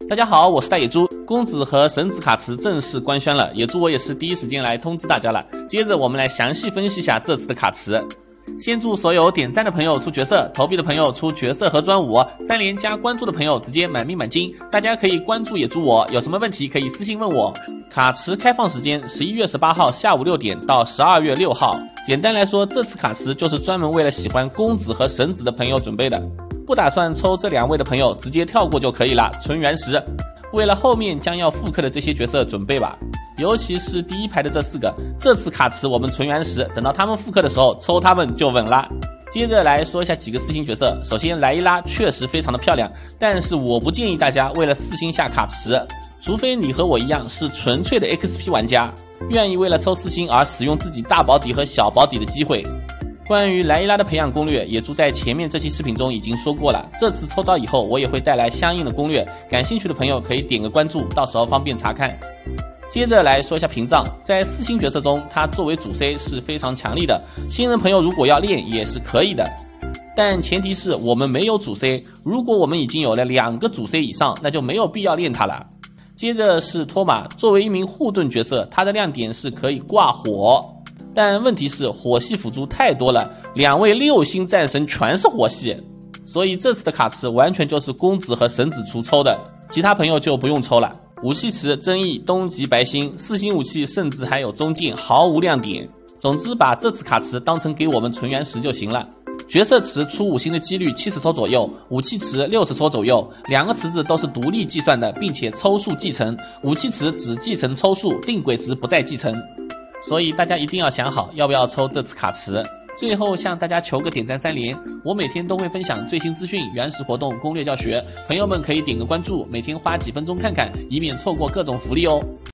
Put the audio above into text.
大家好，我是大野猪。公子和神子卡池正式官宣了，野猪我也是第一时间来通知大家了。接着我们来详细分析一下这次的卡池。先祝所有点赞的朋友出角色，投币的朋友出角色和专武，3连加关注的朋友直接满命满金。大家可以关注野猪我，有什么问题可以私信问我。卡池开放时间11月18号下午6点到12月6号。简单来说，这次卡池就是专门为了喜欢公子和神子的朋友准备的。不打算抽这2位的朋友直接跳过就可以了，纯原石。为了后面将要复刻的这些角色准备吧，尤其是第一排的这4个，这次卡池我们纯原石，等到他们复刻的时候抽他们就稳了。接着来说一下几个4星角色，首先莱伊拉确实非常的漂亮，但是我不建议大家为了4星下卡池，除非你和我一样是纯粹的 XP 玩家，愿意为了抽4星而使用自己大保底和小保底的机会。关于莱伊拉的培养攻略，野猪在前面这期视频中已经说过了，这次抽到以后我也会带来相应的攻略，感兴趣的朋友可以点个关注，到时候方便查看。接着来说一下屏障，在4星角色中，它作为主 C 是非常强力的，新人朋友如果要练也是可以的，但前提是我们没有主 C， 如果我们已经有了2个主 C 以上，那就没有必要练它了。接着是托马，作为一名护盾角色，它的亮点是可以挂火，但问题是火系辅助太多了，2位6星战神全是火系，所以这次的卡池完全就是公子和神子出抽的，其他朋友就不用抽了。武器池争议东极白星，4星武器甚至还有中剑，毫无亮点。总之把这次卡池当成给我们纯原石就行了。角色池出5星的几率70抽左右，武器池60抽左右，2个池子都是独立计算的，并且抽数继承，武器池只继承抽数，定轨值不再继承。所以大家一定要想好要不要抽这次卡池。最后向大家求个点赞3连，我每天都会分享最新资讯、原始活动、攻略教学，朋友们可以点个关注，每天花几分钟看看，以免错过各种福利哦。